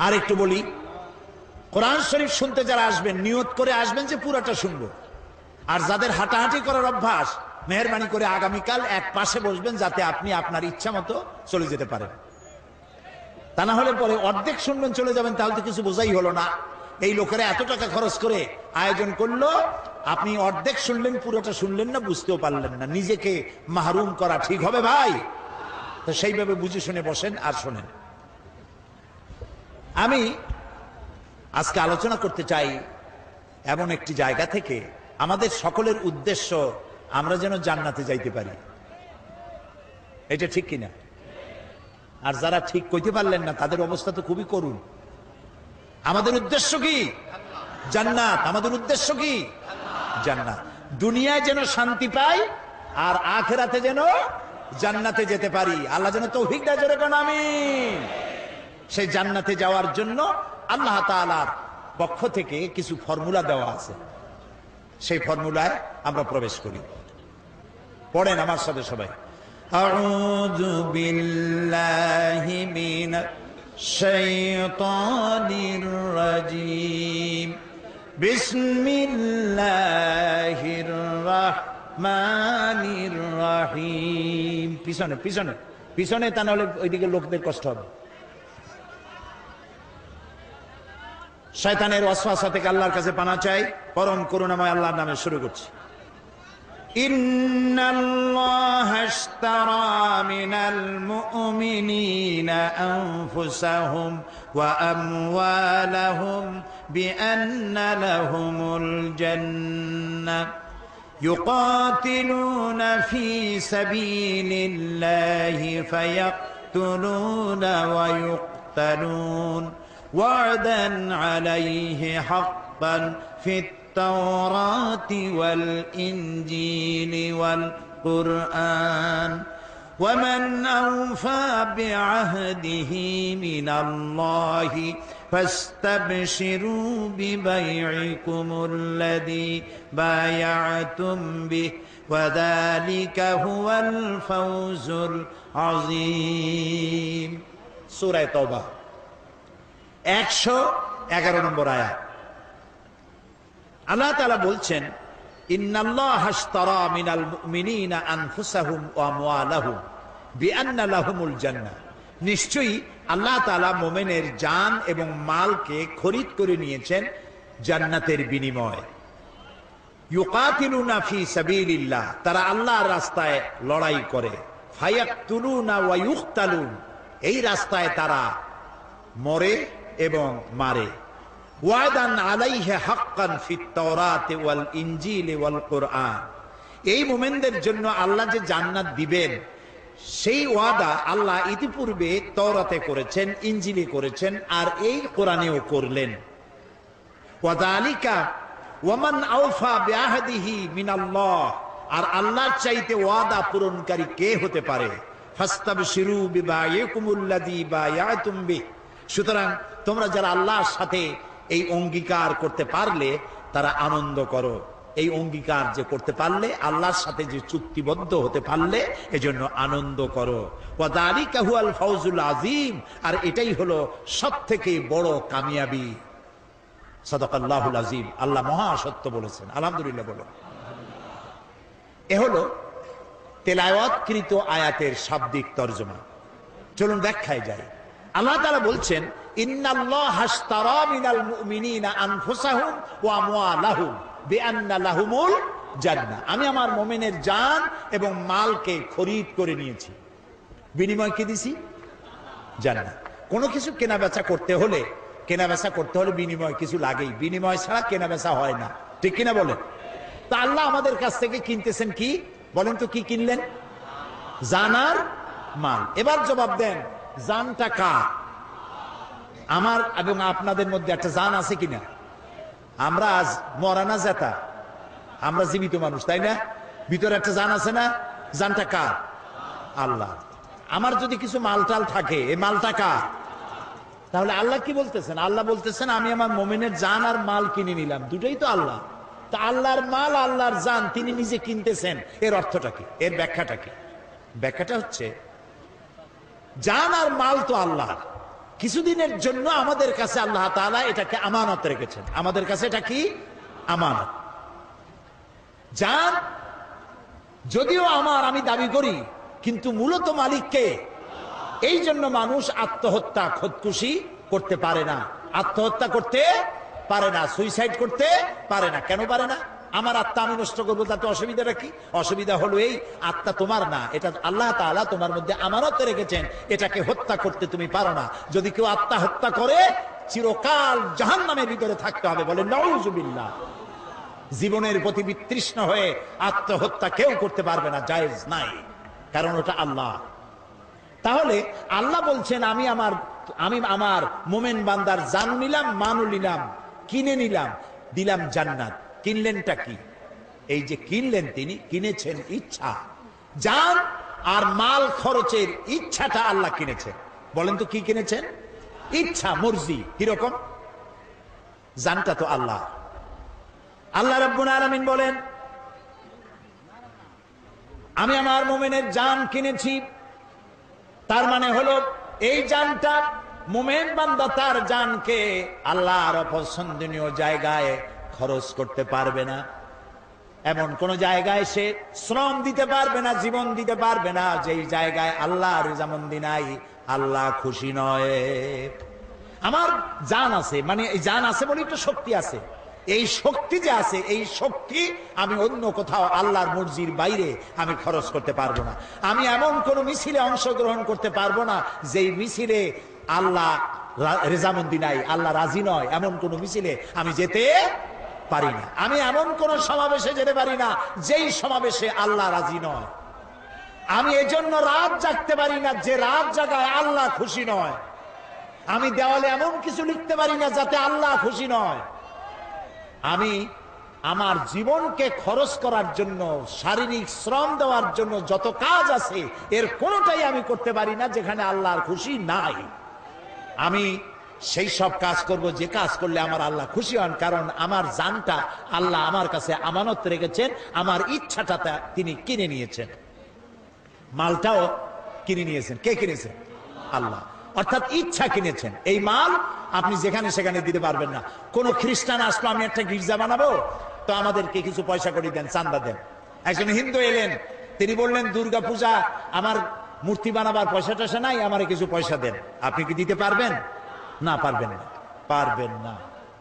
আর একটু বলি, কোরআন শরীফ শুনতে যারা আসবেন নিয়ত করে আসবেন যে পুরোটা শুনবো। আর যাদের হাঁটাহাঁটি করার অভ্যাস, মেহেরবানি করে আগামীকাল এক পাশে বসবেন যাতে আপনি আপনার ইচ্ছা মতো চলে যেতে পারেন। তা না হলে পরে অর্ধেক শুনবেন চলে যাবেন, তাহলে তো কিছু বোঝাই হলো না। এই লোকেরা এত টাকা খরচ করে আয়োজন করলো, আপনি অর্ধেক শুনলেন, পুরোটা শুনলেন না, বুঝতেও পারলেন না। নিজেকে মাহরুম করা ঠিক হবে ভাই? তো সেইভাবে বুঝে শুনে বসেন আর শোনেন। আমি আজকে আলোচনা করতে চাই এমন একটি জায়গা থেকে, আমাদের সকলের উদ্দেশ্য আমরা যেন জান্নাতে যাইতে পারি। এটা ঠিক কিনা? আর যারা ঠিক কইতে পারলেন না তাদের অবস্থা তো খুবই করুণ। আমাদের উদ্দেশ্য কি? জান্নাত। আমাদের উদ্দেশ্য কি? জান্নাত। দুনিয়ায় যেন শান্তি পাই আর আখিরাতে যেন জান্নাতে যেতে পারি। আল্লাহ যেন তৌফিক দেয়, জোরে কোন আমিন। সেই জান্নাতে যাওয়ার জন্য আল্লাহ তাআলার পক্ষ থেকে কিছু ফর্মুলা দেওয়া আছে, সেই ফর্মুলায় আমরা প্রবেশ করি। পড়েন আমার সাথে সবাই। আউযু বিল্লাহি মিনাশ শাইতানির রাজীম। বিসমিল্লাহির রাহমানির রাহিম। পিছনে পিছনে পিছনে, তা নাহলে ওইদিকে লোকদের কষ্ট হবে। শয়তানের ওয়াসওয়াসা থেকে আল্লাহর কাছে পানা চাই। পরম করুণাময় আল্লাহর নামে শুরু করছি। ইন্নাল্লাহা আশতারা মিনাল মুমিনিনা আনফুসাহুম ওয়া আমওয়ালাহুম বিআন্না লাহুমুল জান্নাহ ইউকাতিলুনা ফি সাবিলিল্লাহি ফায়াকতুলুনা ওয়া ইউকতালুন وعدا عليه حقا في التوراة والإنجيل والقرآن ومن أوفى بعهده من الله فاستبشروا ببيعكم الذي بايعتم به وذلك هو الفوز العظيم. সূরা তাওবা 111 নম্বর আয়াত। আল্লাহ তাআলা বলছেন, ইন্নাল্লাহা আশতারা মিনাল মুমিনিনা আনফুসাহুম ওয়া আমওয়ালাহুম বিআন্না লাহুমুল জান্নাহ। নিশ্চয়ই আল্লাহ তাআলা মুমিনের জান এবং মালকে খরিদ করে নিয়েছেন জান্নাতের বিনিময়ে। ইউকাতিলুনা ফি সাবিলিল্লাহ, তারা আল্লাহর রাস্তায় লড়াই করে। ফায়াকতুলুনা ওয়া ইউকতালুন, এই রাস্তায় তারা মরে এবং মারে। ওয়াদান আলাইহি হাক্কান ফিত তাওরাতি ওয়াল ইনজিলি ওয়াল কুরআন, এই মুমিনদের জন্য আল্লাহ যে জান্নাত দিবেন সেই ওয়াদা আল্লাহ ইতিপূর্বে তাওরাতে করেছেন, ইনজিলে করেছেন, আর এই কোরআনেও করলেন। ওয়াযালিকা ওয়ামান আওফা বিআহদিহি মিনাল্লাহ, আর আল্লাহর চাইতে ওয়াদা পূরণকারী কে হতে পারে? ফাস্তাবশিরু বিবাইকুমুল্লাযী বায়াতুম বিহি, সুতরাং তোমরা যারা আল্লাহর সাথে এই অঙ্গীকার করতে পারলে তারা আনন্দ করো। এই অঙ্গীকার যে করতে পারলে, আল্লাহর সাথে যে চুক্তিবদ্ধ হতে পারলে, এজন্য আনন্দ করো। ওয়াযালিকা হুয়াল ফাউজুল আযীম, আর এটাই হলো সবথেকে বড় কামিয়াবি। সাদাকাল্লাহুল আযীম, আল্লাহ মহা সত্য বলেছেন। আলহামদুলিল্লাহ বলো। এ হলো তেলাওয়াতকৃত আয়াতের শাব্দিক তরজমা। চলুন ব্যাখ্যায় যাই। আল্লাহ তাআলা বলছেন, ইন্নাল্লাহা আশতারা মিনাল মুমিনিনা আনফুসাহুম ওয়া আমওয়ালাহুম বিআন্না লাহুমুল জান্নাহ, আমি আমার মুমিনের জান এবং মালকে খরিদ করে নিয়েছি। বিনিময় কি দিছি? জান্নাত। কোনো কিছু কেনাবেচা করতে হলে বিনিময় কিছু লাগেই। বিনিময় ছাড়া কেনাবেচা হয় না, ঠিক কিনা বলেন? তা আল্লাহ আমাদের কাছ থেকে কিনতেছেন কি? বলেন তো কি কিনলেন? জান আর মাল। এবার জবাব দেন, জানটা কার? আমার এবং আপনাদের মধ্যে একটা জান আছে কিনা? আমরা আজ মরা না জেতা, আমরা জীবিত মানুষ, তাই না? ভিতরে একটা জান আছে না? জানটা কার? আল্লাহ। আমার যদি কিছু মালটাল থাকে, এই মালটা কার? তাহলে আল্লাহ কি বলতেছেন? আল্লাহ বলতেছেন, আমি আমার মুমিনের জান আর মাল কিনে নিলাম, দুটোই তো আল্লাহ। তা আল্লাহর মাল, আল্লাহর জান তিনি নিজে কিনতেছেন, এর অর্থটা কি? এর ব্যাখ্যাটা কি? ব্যাখ্যাটা হচ্ছে, জান আর মাল তো আল্লাহর, কিছুদিনের জন্য আমাদের কাছে আল্লাহ তাআলা এটাকে আমানত রেখেছেন। আমাদের কাছে এটা কি? আমানত। জান যদিও আমার, আমি দাবি করি, কিন্তু মূলত মালিককে। এই জন্য মানুষ আত্মহত্যা, খোদকুশি করতে পারে না, আত্মহত্যা করতে পারে না, সুইসাইড করতে পারে না। কেন পারে না? আমার আত্মা আমি নষ্ট করবো, তাতে অসুবিধাটা কি? অসুবিধা হলো এই, আত্মা তোমার না, এটা আল্লাহ তাআলা তোমার মধ্যে আমানত রেখেছেন, এটাকে হত্যা করতে তুমি পারো না। যদি কেউ আত্মা হত্যা করে চিরকাল জাহান্নামের ভিতরে থাকতে হবে। বলে নাউযুবিল্লাহ। জীবনের প্রতি বিতৃষ্ণ হয়ে আত্মহত্যা কেউ করতে পারবে না, জায়েজ নাই, কারণ ওটা আল্লাহ। তাহলে আল্লাহ বলছেন আমি আমার মোমেন বান্দার জান নিলাম, মানও নিলাম, কিনে নিলাম, দিলাম জান্নাত। কিনলেনটা কি? এই যে কিনলেন, তিনি কিনেছেন ইচ্ছা। জান আর মাল খরচের ইচ্ছাটা আল্লাহ কিনেছেন। বলেন তো কি কিনেছেন? ইচ্ছা, মর্জি। কিরকম? জানটা তো আল্লাহ। আল্লাহ রাব্বুল আলামিন বলেন আমি আমার মুমিনের জান কিনেছি। তার মানে হলো এই জানটা, মুমিন বান্দা তার জানকে আল্লাহর অপছন্দনীয় জায়গায় খরচ করতে পারবে না। এমন কোন জায়গায় সে শ্রম দিতে পারবে না, জীবন দিতে পারবে না যেই জায়গায় আল্লাহর রেজামন্দি নাই, আল্লাহ খুশি নয়। আমার জান আছে, মানে এই জান আছে বলেই তো শক্তি আছে। এই শক্তি যে আছে, এই শক্তি আমি অন্য কোথাও আল্লাহর মর্জির বাইরে আমি খরচ করতে পারবো না। আমি এমন কোন মিছিলে অংশগ্রহণ করতে পারবো না যেই মিছিলে আল্লাহ রেজামন্দি নাই, আল্লাহ রাজি নয়, এমন কোন মিছিলে আমি যেতে পারি না। আমি এমন কোন সমাবেশে যেতে পারি না যেই সমাবেশে আল্লাহ রাজি নয়। আমি এজন্য রাত জাগতে পারি না যে রাত জাগায় আল্লাহ খুশি নয়। আমি দেওয়ালে এমন কিছু লিখতে পারি না যাতে আল্লাহ খুশি নয়। আমি আমার জীবনকে খরচ করার জন্য, শারীরিক শ্রম দেওয়ার জন্য যত কাজ আছে, এর কোনোটাই আমি করতে পারি না যেখানে আল্লাহর খুশি নাই। আমি সেই সব কাজ করব যে কাজ করলে আমার আল্লাহ খুশি হন, কারণ আমার জানটা আল্লাহ আমার কাছে আমানত রেখেছেন, আমার ইচ্ছাটা তিনি কিনে নিয়েছেন। মালটাও কিনে নিয়েছেন। কে কিনেছেন? আল্লাহ। অর্থাৎ ইচ্ছা কিনেছেন। এই মাল আপনি যেখানে সেখানে দিতে পারবেন না। কোন খ্রিস্টান আসলো, আমি একটা গির্জা বানাবো, তো আমাদেরকে কিছু পয়সা করে দেন, চান্দা দেন। একজন হিন্দু এলেন, তিনি বললেন দুর্গা পূজা আমার মূর্তি বানাবার পয়সা টয়সা নাই, আমারে কিছু পয়সা দেন। আপনি কি দিতে পারবেন? না, পারবেন না, পারবেন না।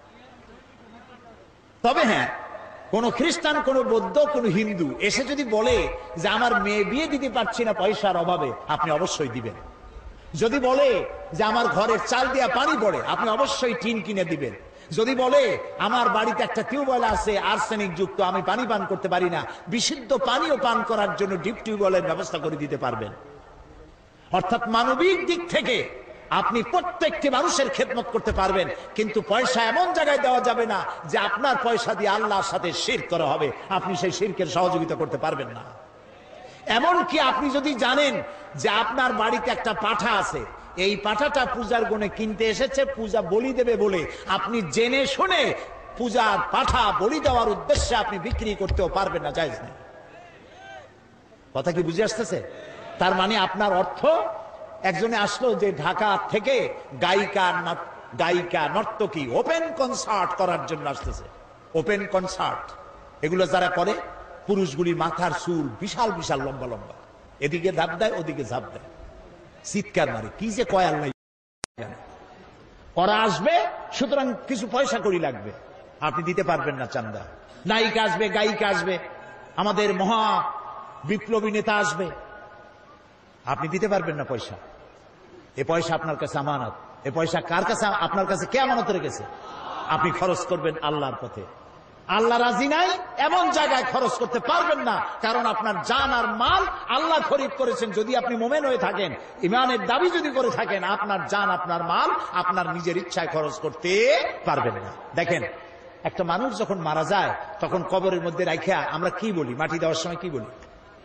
তবে হ্যাঁ, কোন খ্রিস্টান, কোন বৌদ্ধ, কোন হিন্দু এসে যদি বলে যে আমার মেয়ে বিয়ে দিতে পারছি না পয়সার অভাবে, আপনি অবশ্যই দিবেন। যদি বলে যে আমার ঘরের চাল দিয়া পানি পড়ে, আপনি অবশ্যই টিন কিনে দিবেন। যদি বলে আমার বাড়িতে একটা টিউবওয়েল আছে আর্সেনিক যুক্ত, আমি পানি পান করতে পারি না, বিশুদ্ধ পানিও পান করার জন্য ডিপ টিউবওয়েলের ব্যবস্থা করে দিতে পারবেন। অর্থাৎ মানবিক দিক থেকে আপনি প্রত্যেকটি মানুষের খেদমত করতে পারবেন, কিন্তু পয়সা এমন জায়গায় দেওয়া যাবে না যে আপনার পয়সা দিয়ে আল্লাহর সাথে শিরক করা হবে। আপনি সেই শিরকের সহযোগিতা করতে পারবেন না। এমনকি আপনি যদি জানেন যে আপনার বাড়িতে একটা পাঠা আছে, এই পাঠাটা পূজার গুণে কিনতে এসেছে, পূজা বলি দেবে বলে আপনি জেনে শুনে পূজার পাঠা বলি দেওয়ার উদ্দেশ্যে আপনি বিক্রি করতেও পারবেন না, জায়েজ নেই। কথা কি বুঝে আসতেছে? তার মানে আপনার অর্থ, একজনে আসলো যে ঢাকা থেকে গায়িকা নর্তকী ওপেন কনসার্ট করার জন্য আসতেছে। ওপেন কনসার্ট এগুলো যারা করে, পুরুষগুলির মাথার চুল বিশাল বিশাল লম্বা লম্বা, এদিকে ধাপ দেয় ওদিকে ঝাঁপ দেয়, চিৎকার মারে, কি যে কয় আল্লাহ। ওরা আসবে, সুতরাং কিছু পয়সা করি লাগবে, আপনি দিতে পারবেন না চান্দা। নায়িকা আসবে, গায়িকা আসবে, আমাদের মহা বিপ্লবী নেতা আসবে, আপনি দিতে পারবেন না পয়সা। এ পয়সা আপনার কাছে আমানত। এ পয়সা কার কাছে? আপনার কাছে কে আমানত রেখেছে? আপনি খরচ করবেন আল্লাহর পথে। আল্লাহ রাজি নাই এমন জায়গায় খরচ করতে পারবেন না, কারণ আপনার জান আর মাল আল্লাহ খরিদ করেছেন। যদি আপনি মোমেন হয়ে থাকেন, ইমানের দাবি যদি করে থাকেন, আপনার জান আপনার মাল আপনার নিজের ইচ্ছায় খরচ করতে পারবেন না। দেখেন, একটা মানুষ যখন মারা যায় তখন কবরের মধ্যে রাখিয়া আমরা কি বলি? মাটি দেওয়ার সময় কি বলি?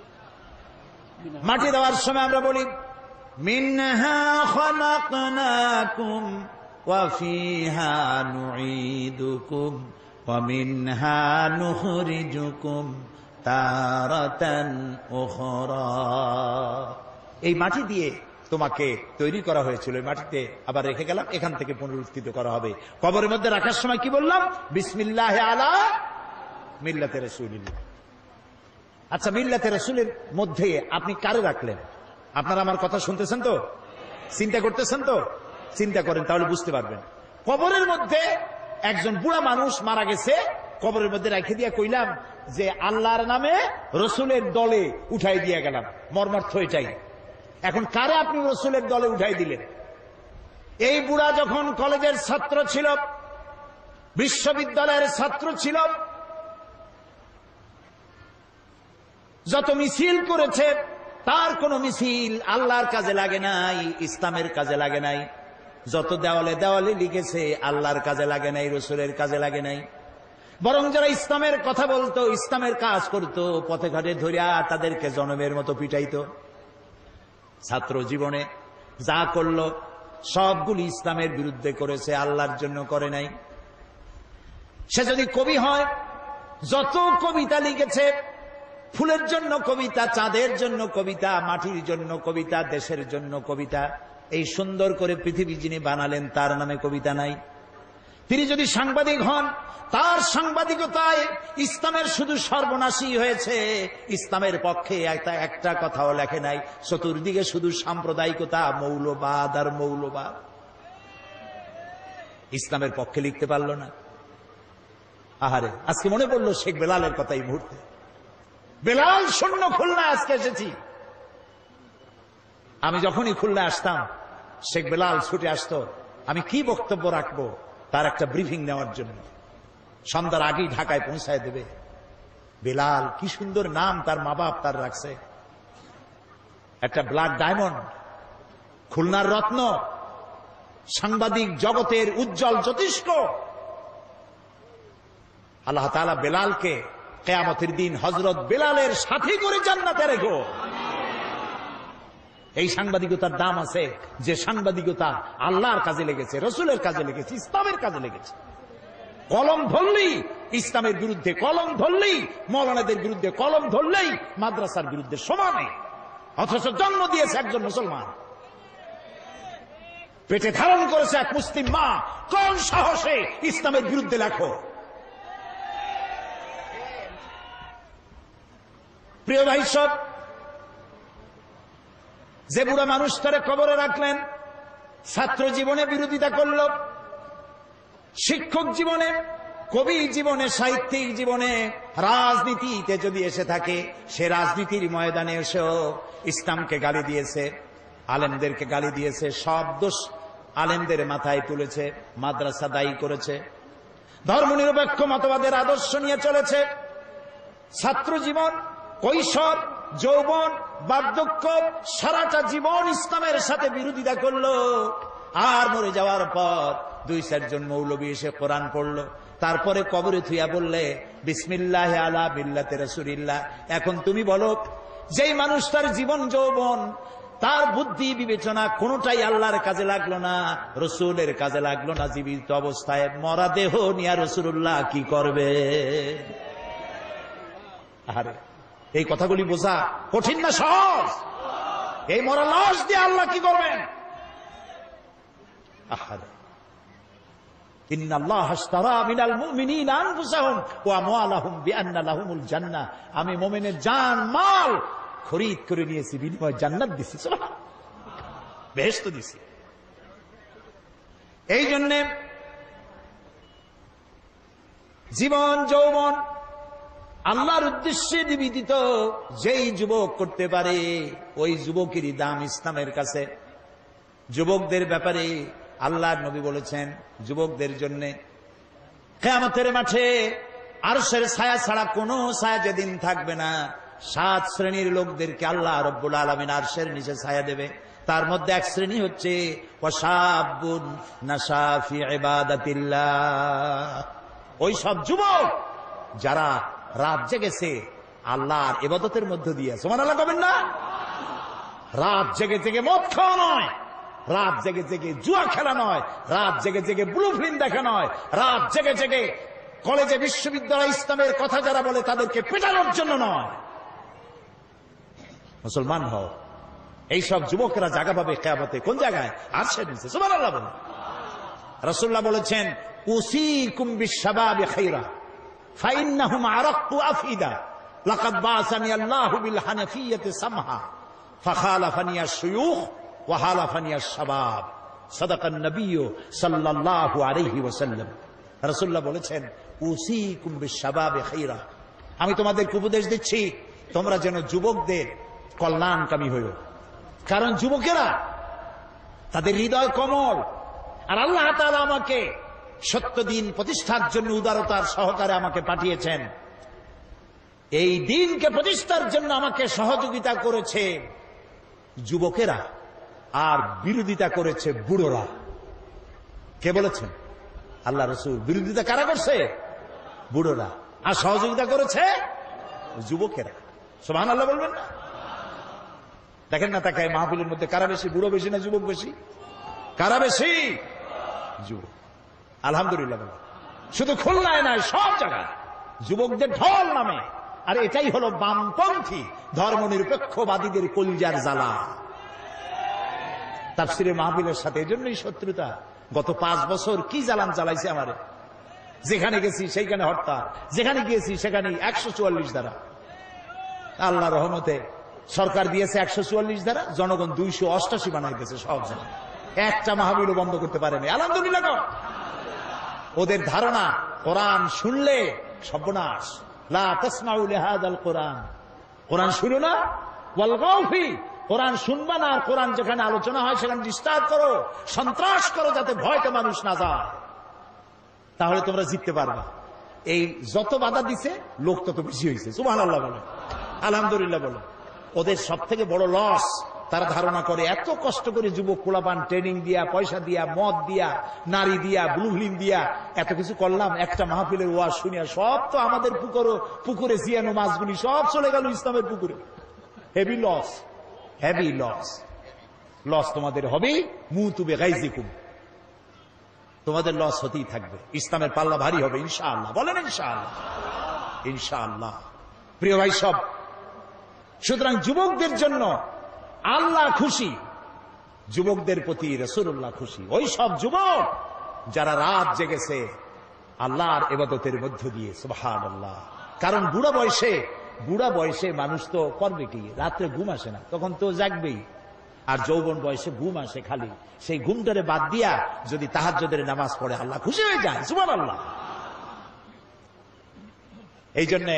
মাটি দেওয়ার সময় আমরা বলি মিনহা খালাকনাকুম ওয়া ফিহা নুঈদুকুম ওয়া মিনহা নুখরিজুকুম তারাতান উখরা। এই মাটি দিয়ে তোমাকে তৈরি করা হয়েছিল, মাটিতে আবার রেখে গেলাম, এখান থেকে পুনরুত্থিত করা হবে। কবরের মধ্যে রাখার সময় কি বললাম? বিসমিল্লাহ আলা মিল্লাতে রাসূলিল্লাহ। আচ্ছা, মিল্লাতে রাসূলের মধ্যে আপনি কারে রাখলেন? আপনারা আমার কথা শুনতেছেন তো? চিন্তা করতেছেন তো? চিন্তা করেন, তাহলে বুঝতে পারবেন। কবরের মধ্যে একজন বুড়া মানুষ মারা গেছে, কবরের মধ্যে রেখে দিয়ে কইলাম যে আল্লাহর নামে রসুলের দলে উঠাই দিয়ে গেলাম। মর্মার্থ এটাই। এখন কারে আপনি রসুলের দলে উঠাই দিলেন? এই বুড়া যখন কলেজের ছাত্র ছিল, বিশ্ববিদ্যালয়ের ছাত্র ছিল, যত মিছিল করেছে তার কোন মিছিল আল্লাহর কাজে লাগে নাই, ইসলামের কাজে লাগে নাই। যত দেওয়ালে দেওয়ালে লিখেছে আল্লাহর কাজে লাগে নাই, রসুলের কাজে লাগে নাই। বরং যারা ইসলামের কথা বলতো, ইসলামের কাজ করতো, পথে ঘাটে ধরিয়া তাদেরকে জনমের মতো পিটাইতো। ছাত্র জীবনে যা করলো সবগুলি ইসলামের বিরুদ্ধে করেছে, আল্লাহর জন্য করে নাই। সে যদি কবি হয়, যত কবিতা লিখেছে, ফুলের জন্য কবিতা, চাঁদের জন্য কবিতা, মাটির জন্য কবিতা, দেশের জন্য কবিতা, এই সুন্দর করে পৃথিবী যিনি বানালেন তার নামে কবিতা নাই। তিনি যদি সাংবাদিক হন, তার সাংবাদিকতায় ইসলামের শুধু সর্বনাশী হয়েছে, ইসলামের পক্ষে একটা কথাও লেখে নাই। চতুর্দিকে শুধু সাম্প্রদায়িকতা, মৌলবাদ আর মৌলবাদ। ইসলামের পক্ষে লিখতে পারল না। আহারে, আজকে মনে পড়লো শেখ বেলালের কথা এই মুহূর্তে। বেলাল শূন্য খুলনায় আজকে এসেছি। আমি যখনই খুলনা আসতাম, শেখ বেলাল ছুটে আসতো, আমি কি বক্তব্য রাখবো তার একটা ব্রিফিং নেওয়ার জন্য। সন্ধ্যার আগেই ঢাকায় পৌঁছায় দেবে। বেলাল, কি সুন্দর নাম তার মা বাপ তার রাখছে, একটা ব্ল্যাক ডায়মন্ড, খুলনার রত্ন, সাংবাদিক জগতের উজ্জ্বল জ্যোতিষ্ক। আল্লাহ তাআলা বেলালকে কিয়ামতের দিন হযরত বেলালের সাথী করে জান্নাতে রেখো। এই সাংবাদিকতার দাম আছে, যে সাংবাদিকতা আল্লাহর কাজে লেগেছে, রসুলের কাজে লেগেছে, ইসলামের কাজে লেগেছে। কলম ধরলেই ইসলামের বিরুদ্ধে, কলম ধরলেই মৌলানাদের বিরুদ্ধে, কলম ধরলেই মাদ্রাসার বিরুদ্ধে সমানে, অথচ জন্ম দিয়েছে একজন মুসলমান, পেটে ধারণ করেছে এক মুসলিম মা। কোন সাহসে ইসলামের বিরুদ্ধে লেখো? প্রিয় ভাই সব, যে বুড়া মানুষ তারে কবরে রাখলেন, ছাত্র জীবনে বিরোধিতা করল, শিক্ষক জীবনে, কবি জীবনে, সাহিত্যিক জীবনে, রাজনীতিতে যদি এসে থাকে, সে রাজনীতির ময়দানে এসেও ইসলামকে গালি দিয়েছে, আলেমদেরকে গালি দিয়েছে, সব দোষ আলেমদের মাথায় তুলেছে, মাদ্রাসা দায়ী করেছে, ধর্মনিরপেক্ষ মতবাদের আদর্শ নিয়ে চলেছে। ছাত্র জীবন, কৈশোর, যৌবন, বার্ধক্য, সারাটা জীবন ইসলামের সাথে বিরোধিতা করলো। আর মরে যাওয়ার পর 2-4 মৌলবী এসে কোরআন পড়লো, তারপরে কবরে থুইয়া বললে বিসমিল্লাহ আলা মিল্লাতে রাসূলিল্লাহ। এখন তুমি বলো, যেই মানুষ তার জীবন যৌবন, তার বুদ্ধি বিবেচনা কোনটাই আল্লাহর কাজে লাগলো না, রসুলের কাজে লাগলো না, জীবিত অবস্থায় মরা দেহ নিয়া রাসূলুল্লাহ কি করবে? আরে, এই কথাগুলি বোঝা কঠিন না সহজ? এই মরা লাশ দিয়ে আল্লাহ কি করবেন? আহারে, ইন্নাল্লাহ আশতারা মিনাল মুমিনিনা আনফুসাহুম ওয়া আমওয়ালাহুম বিআন্না লাহুমুল জান্নাহ। আমি মুমিনের জান মাল খরিদ করে নিয়েছি, বিনিময়ে জান্নাত দিছি, সুবহানাল্লাহ, বেহেশত দিছি। এই জন্য জীবন যৌবন আল্লাহর উদ্দেশ্যে নিবেদিত যেই যুবক করতে পারে, ওই যুবকেরই দাম ইসলামের কাছে। যুবকদের ব্যাপারে আল্লাহর নবী বলেছেন, যুবকদের জন্য কিয়ামতের মাঠে আরশের ছায়া ছাড়া কোনো ছায়া যেদিন থাকবে না, 7 শ্রেণীর লোকদেরকে আল্লাহ রব্বুল আলামিন আরশের নিচে ছায়া দেবে। তার মধ্যে এক শ্রেণী হচ্ছে ওয়াশাবুন নাশা ফি ইবাদাতিল্লাহ, ওই সব যুবক যারা রাত জেগেছে আল্লাহর ইবাদতের মধ্য দিয়ে। সুবহানাল্লাহ কবেন না? রাত জেগে জেগে মদ খাওয়া নয়, রাত জেগে জেগে জুয়া খেলা নয়, রাত জেগে জেগে ব্লু ফিল্ম দেখা নয়, রাত জেগে জেগে কলেজে বিশ্ববিদ্যালয় ইসলামের কথা যারা বলে তাদেরকে পেটানোর জন্য নয়। মুসলমান হও, এইসব যুবকেরা জায়গা পাবে কিয়ামতে কোন জায়গায়? আরশের নিচে। সুবহানাল্লাহ বলেন। রাসূলুল্লাহ বলেছেন, উসীকুম বিশ-শাবাবি খায়রা ফাইন্নাহুম আরাক্কু আফিদা লাকাদ বাআসানি আল্লাহু বিল হানাফিয়্যাতি সামহা ফাখালাফানি আশ-শুয়ুখ ওয়া হালাফানি আশ-শাবাব। সাদাকান নবিয়্যু সাল্লাল্লাহু আলাইহি ওয়াসাল্লাম। রাসূলুল্লাহ বলেছেন, উসীকুম বিশ-শাবাবি খায়রা, আমি তোমাদেরকে উপদেশ দিচ্ছি তোমরা যেন যুবকদের কল্যাণকামী হইও। কারণ যুবকেরা তাদের হৃদয় কোমল, আর আল্লাহ তাআলা আমাকে সত্য দিন প্রতিষ্ঠার জন্য উদারতার সহকারে আমাকে পাঠিয়েছেন। এই দিনকে প্রতিষ্ঠার জন্য আমাকে সহযোগিতা করেছে যুবকেরা, আর বিরোধিতা করেছে বুড়োরা। কে বলেছেন? আল্লাহ রাসূল। বিরোধিতা কারা করছে? বুড়োরা। আর সহযোগিতা করেছে যুবকেরা। সুবহানাল্লাহ বলবেন না? দেখেন না তাকায় মাহফিলের মধ্যে কারা বেশি? বুড়ো বেশি না যুবক বেশি? কারা বেশি? যুবক। আলহামদুলিল্লাহ বলেন। শুধু খুলনায় নয়, সব জায়গায় যুবকদের ঢল নামে। আর এটাই হলো বামপন্থী ধর্মনিরপেক্ষবাদীদের কলিজার জ্বালা। তাফসীরের মাহফিলের সাথে এজন্যই শত্রুতা। গত 5 বছর কি জ্বালান জ্বালাইছে আমারে। যেখানে গেছি সেইখানে হরতাল, যেখানে গিয়েছি সেখানে 144 ধারা। আল্লাহ রহমতে সরকার দিয়েছে 144 ধারা, জনগণ 288 বানাই দিয়েছে সব জায়গায়। একটা মাহফিলও বন্ধ করতে পারেনি। আলহামদুলিল্লাহ। ওদের ধারণা কোরআন শুনলে সর্বনাশ। লা তাসমাউ লিহাযাল কোরআন, কোরআন শুনো না, ওয়ালগাউ ফি, কোরআন শুনবা না, আর কোরআন যেখানে আলোচনা হয় সেখানে ডিস্টার্ব করো, সন্ত্রাস করো, যাতে ভয়তে মানুষ না যায়, তাহলে তোমরা জিততে পারবা। এই যত বাধা দিছে লোক তত বেশি হয়েছে। সুবহানাল্লাহ বলো, আলহামদুলিল্লাহ বলো। ওদের সব থেকে বড় লস, তারা ধারণা করে এত কষ্ট করে যুবক পোলাপান ট্রেনিং দিয়া, পয়সা দিয়া, মদ দিয়া, নারী দিয়া, ব্লু ফিল্ম দিয়া এত কিছু করলাম, একটা মাহফিলের ওয়াজ শুনিয়া সব তো আমাদের পুকুরে জিয়ানো মাছগুলি সব চলে গেল ইসলামের পুকুরে। Heavy loss, heavy loss. Loss তোমাদের হবে। মুতু বিগাইজিকুম, তোমাদের লস হতেই থাকবে। ইসলামের পাল্লা ভারী হবে ইনশাআল্লাহ। বলেন ইনশাআল্লাহ। ইনশাআল্লাহ। প্রিয় ভাই সব, সুতরাং যুবকদের জন্য আল্লাহ খুশি, যুবকদের প্রতি রাসূলুল্লাহ খুশি। ওই সব যুবক যারা রাত জেগেছে আল্লাহর ইবাদতের মধ্য দিয়ে। সুবহানাল্লাহ। কারণ বুড়া বয়সে মানুষ তো করবে কি? রাত্রে ঘুম আসে না, তখন তো জাগবেই। আর যৌবন বয়সে ঘুম আসে খালি। সেই ঘুমটারে বাদ দিয়া যদি তাহাজ্জুদের নামাজ পড়ে আল্লাহ খুশি হয়ে যায়। সুবহানাল্লাহ। এই জন্য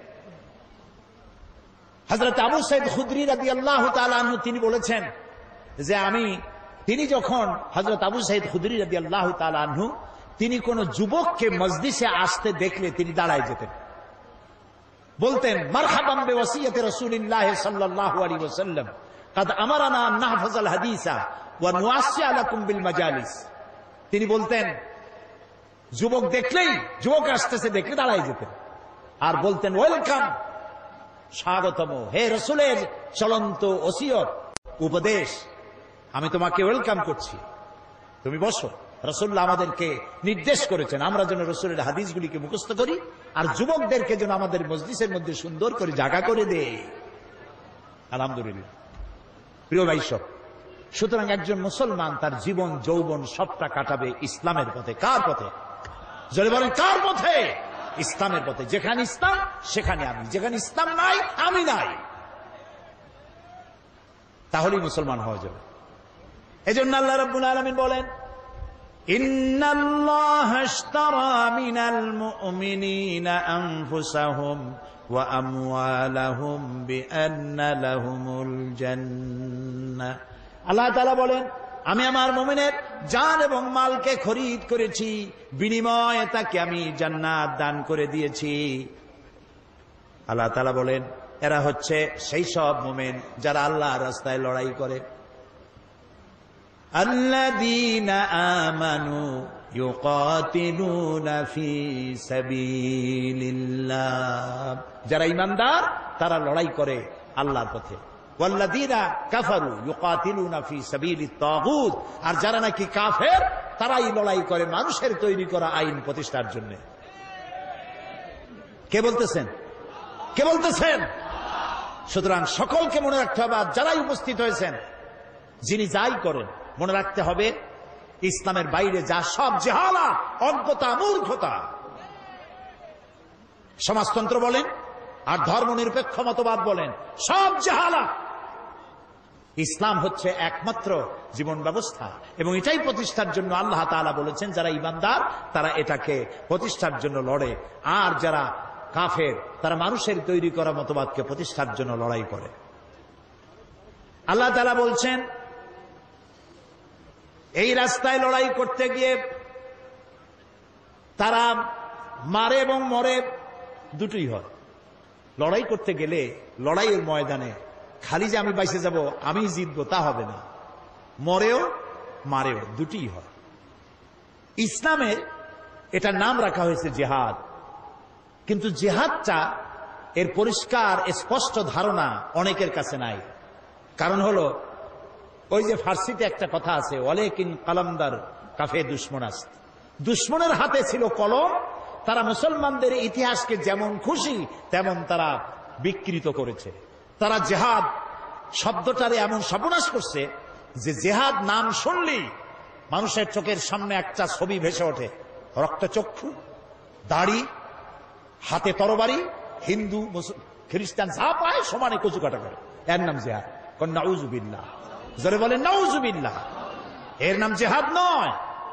হযরত আবু সাঈদ খুদরি রাদিয়াল্লাহু তাআলা আনহু তিনি বলেছেন যে তিনি যখন হযরত আবু সাঈদ খুদরি রাদিয়াল্লাহু তাআলা আনহু তিনি কোন যুবককে মজলিসে আসতে দেখলে তিনি দাঁড়ায় যেতেন, বলতেন মারহাবান বিওয়াসিয়াতি রাসূলিল্লাহ সাল্লাল্লাহু আলাইহি ওয়াসাল্লাম কাদ আমারানা আন নাহফাযাল হাদিসা ওয়া নুআসসিয়া লাকুম বিল মাজালিস। তিনি বলতেন যুবক আসতেছে দেখলে দাঁড়ায় যেতেন আর বলতেন ওয়েলকাম, স্বাগতম, হে রাসূলের চলন্ত ওসিয়ত উপদেশ, আমি তোমাকে ওয়েলকাম করছি, তুমি বসো। রাসূলুল্লাহ আমাদেরকে নির্দেশ করেছেন আমরা যেন রাসূলের হাদিসগুলিকে মুখস্থ করি, আর যুবকদেরকে যেন আমাদের মজলিসের মধ্যে সুন্দর করে জায়গা করে দেয়। আলহামদুলিল্লাহ। প্রিয় ভাই সব, সুতরাং একজন মুসলমান তার জীবন যৌবন সবটা কাটাবে ইসলামের পথে। কার পথে? যদি বলেন কার পথে? ইসলামের পথে। যেখানে ইসলাম সেখানে আমি, যেখানে ইসলাম নাই আমি নাই, তাহলেই মুসলমান হওয়া যাবে। এজন্য আল্লাহ রাব্বুল আলামিন বলেন ইন্নাল্লাহা আশতারা মিনাল মুমিনিনা আনফুসাহুম ওয়া আমওয়ালাহুম বিআন্না লাহুমুল জান্নাহ। আল্লাহ তাআলা বলেন আমি আমার মুমিনের জান এবং মালকে খরিদ করেছি, বিনিময়ে তাকে আমি জান্নাত দান করে দিয়েছি। আল্লাহ তাআলা বলেন এরা হচ্ছে সেই সব মুমিন যারা আল্লাহর রাস্তায় লড়াই করে। আল্লাযীনা আমানু ইউকাতিলুনা ফি সাবিলিল্লাহ, যারা ঈমানদার তারা লড়াই করে আল্লাহর পথে। ওয়াল্লাযীনা কাফারু ইউকাতিলুনা ফি সাবিলিত তাগুত, আর যারা নাকি কাফের তারাই লড়াই করে মানুষের তৈরি করা আইন প্রতিষ্ঠার জন্য। কে বলতেছেন? কে বলতেছেন? সুতরাং সকলকে মনে রাখতে হবে, আর যারাই উপস্থিত হয়েছেন, যিনি যাই করেন, মনে রাখতে হবে ইসলামের বাইরে যা সব জেহালাত, অজ্ঞতা, মূর্খতা। সমাজতন্ত্র বলেন আর ধর্মনিরপেক্ষ মতবাদ বলেন, সব জেহালাত। ইসলাম হচ্ছে একমাত্র জীবন ব্যবস্থা, এবং এটাই প্রতিষ্ঠার জন্য আল্লাহ তাআলা বলেছেন যারা ঈমানদার তারা এটাকে প্রতিষ্ঠার জন্য লড়ে, আর যারা কাফের তারা মানুষের তৈরি করা মতবাদকে প্রতিষ্ঠার জন্য লড়াই করে। আল্লাহ তাআলা বলছেন এই রাস্তায় লড়াই করতে গিয়ে তারা মারে এবং মরে, দুটোই হয়। লড়াই করতে গেলে লড়াইয়ের ময়দানে খালি যে আমি বাইসে যাব, আমি জিতবো, তা হবে না। মরেও মারেও, দুটিই হয়। ইসলামের এটার নাম রাখা হয়েছে জিহাদ, কিন্তু জিহাদটা এর পরিষ্কার স্পষ্ট ধারণা অনেকের কাছে নাই। কারণ হলো ওই যে ফার্সিতে একটা কথা আছে, ওয়ালাকিন কালামদার কাফে দুশমনাস্ত, দুশমনের হাতে ছিল কলম, তারা মুসলমানদের ইতিহাসকে যেমন খুশি তেমন তারা বিকৃত করেছে। তারা জেহাদ শব্দটারে এমন সর্বনাশ করছে যে জেহাদ নাম শুনলেই মানুষের চোখের সামনে একটা ছবি ভেসে ওঠে, রক্তচক্ষু, দাড়ি, হাতে তরবারি, হিন্দু খ্রিস্টান যা পায় সমানে কচু কাটা করে, এর নাম জেহাদ। নাউজুবিল্লাহ, জোরে বলেন নাউজুবিল্লাহ। এর নাম জেহাদ নয়,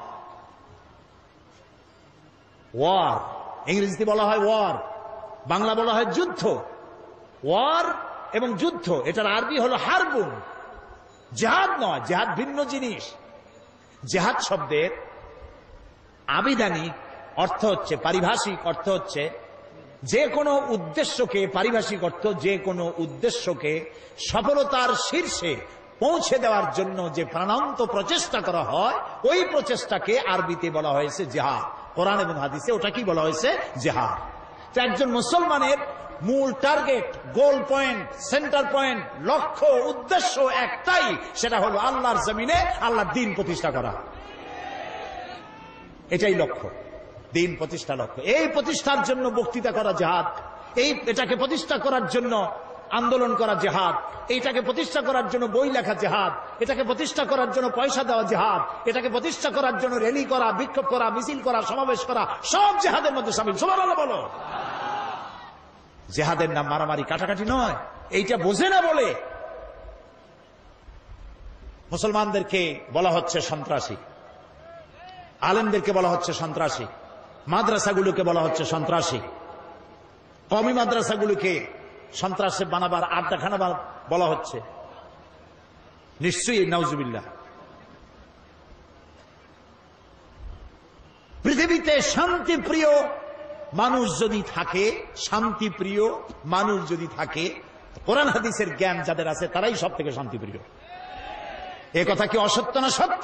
ওয়ার। ইংরেজিতে বলা হয় ওয়ার, বাংলা বলা হয় যুদ্ধ। ওয়ার এবং যুদ্ধ, এটার আরবি হলো হারবুন। জেহাদ নয়, জেহাদ ভিন্ন জিনিস। জেহাদ শব্দের আবিধানিক অর্থ হচ্ছে, পারিভাষিক অর্থ হচ্ছে যে কোনো উদ্দেশ্যকে, পারিভাষিক অর্থ যে কোনো উদ্দেশ্যকে সফলতার শীর্ষে পৌঁছে দেওয়ার জন্য যে প্রাণান্ত প্রচেষ্টা করা হয়, ওই প্রচেষ্টাকে আরবিতে বলা হয়েছে জেহাদ। কোরআন এবং হাদিসে ওটাকেই বলা হয়েছে জেহাদ। তো একজন মুসলমানের মূল target, goal point, centre point, লক্ষ্য, উদ্দেশ্য একটাই, সেটা হলো আল্লাহর জমিনে আল্লাহর দ্বীন প্রতিষ্ঠা করা। এটাই লক্ষ্য, দ্বীন প্রতিষ্ঠা লক্ষ্য। এই প্রতিষ্ঠার জন্য বক্তৃতা করা জেহাদ, এটাকে প্রতিষ্ঠা করার জন্য আন্দোলন করা জেহাদ, এইটাকে প্রতিষ্ঠা করার জন্য বই লেখা জেহাদ, এটাকে প্রতিষ্ঠা করার জন্য পয়সা দেওয়া জেহাদ, এটাকে প্রতিষ্ঠা করার জন্য র্যালি করা, বিক্ষোভ করা, মিছিল করা, সমাবেশ করা, সব জেহাদের মধ্যে শামিল। সুবহানাল্লাহ বলো। জেহাদের নাম মারামারি, কাটাকাটি নয়। এইটা বোঝে না বলে মুসলমানদেরকে বলা হচ্ছে সন্ত্রাসী, আলেমদেরকে বলা হচ্ছে সন্ত্রাসী, মাদ্রাসাগুলোকে বলা হচ্ছে সন্ত্রাসী, কওমি মাদ্রাসাগুলোকে সন্ত্রাসে বানাবার আড্ডাখানা বলা হচ্ছে। নিশ্চয়ই নাউজুবিল্লাহ। পৃথিবীতে শান্তিপ্রিয় মানুষ যদি থাকে, শান্তিপ্রিয় মানুষ যদি থাকে, কোরআন হাদিসের জ্ঞান যাদের আছে তারাই সব থেকে শান্তিপ্রিয়। এ কথা কি অসত্য না সত্য?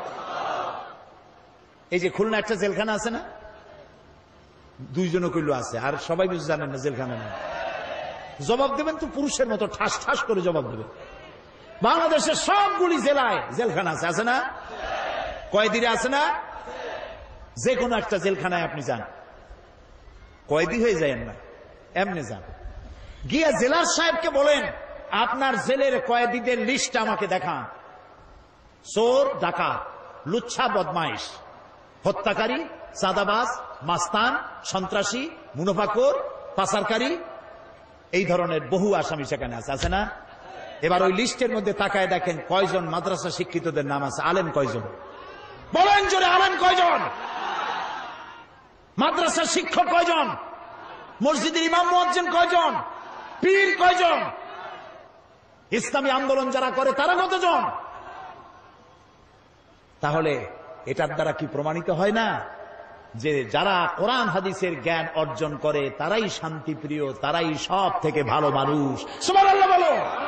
এই যে খুলনা একটা জেলখানা আছে না, দুইজনও কইল আছে, আর সবাই বুঝে জানেন না জেলখানা না। জবাব দেবেন তো পুরুষের মতো ঠাস ঠাস করে জবাব দেবেন। বাংলাদেশের সবগুলি জেলায় জেলখানা আছে, আছে না? কয়েদিরা আছে না? যে কোনো একটা জেলখানায় আপনি যান, কয়েদি হয়ে যায়েন না, এমনি যান, গিয়া জেলার সাহেবকে বলেন আপনার জেলের কয়েদিদের লিস্ট আমাকে দেখান। চোর, ডাকাত, লুচ্ছা, বদমাইশ, হত্যাকারী, চাঁদাবাজ, মাস্তান, সন্ত্রাসী, মুনাফাখোর, পাচারকারী, এই ধরনের বহু আসামি সেখানে আছে, আছে না? এবার ওই লিস্টের মধ্যে তাকায় দেখেন কয়জন মাদ্রাসা শিক্ষিতদের নাম আছে, আলেম কয়জন? বলেন জোরে, আলেম কয়জন? মাদ্রাসার শিক্ষক কয়জন? মসজিদের ইমাম মুয়াজ্জিন কয়জন? পীর কয়জন? ইসলামী আন্দোলন যারা করে তারা কতজন? তাহলে এটার দ্বারা কি প্রমাণিত হয় না যে যারা কোরআন হাদিসের জ্ঞান অর্জন করে তারাই শান্তিপ্রিয়, তারাই সব থেকে ভালো মানুষ? সুবহানাল্লাহ বলো।